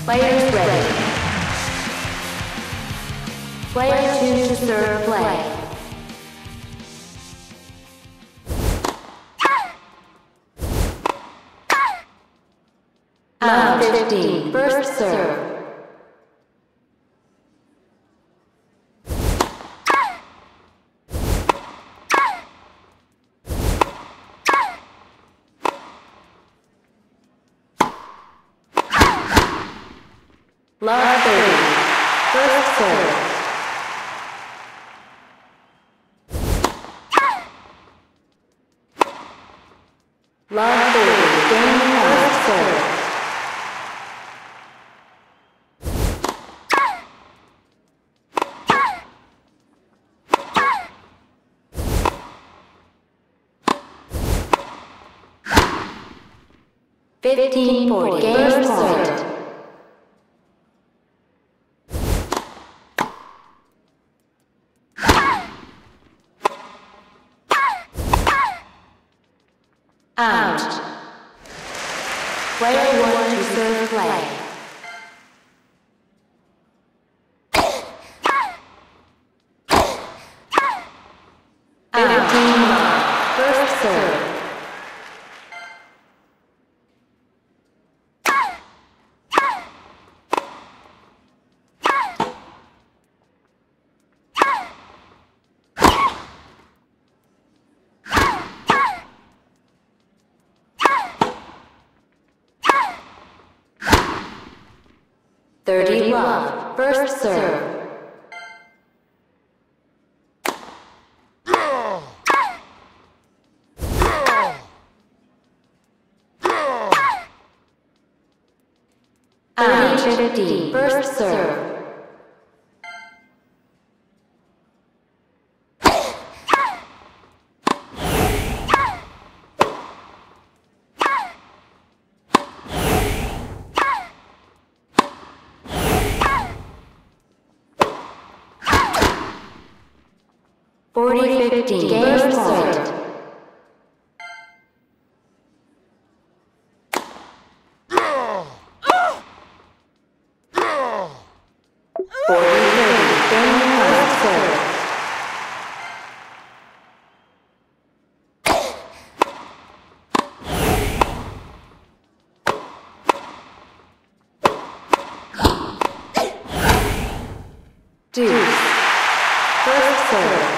Players ready. Player 2 to serve play. Round 15, first serve. Love 30, first serve. Love 30, game first serve. Fifteen 40, game serve. Out. Player 1 to serve play. Out. 15 love, first serve. Thirty love, first serve. Out 50, first serve. Forty 15, game serve. Deuce, first serve.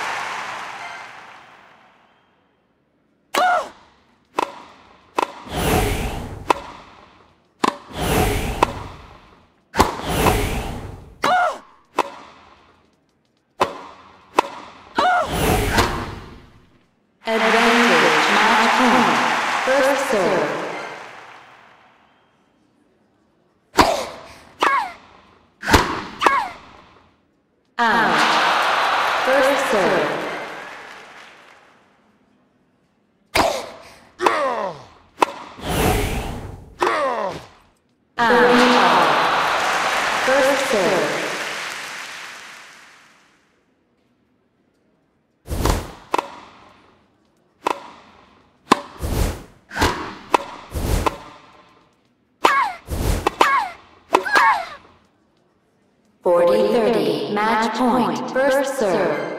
Advantage, match point, first serve. Out, first serve. Out, first serve. Match point, first serve.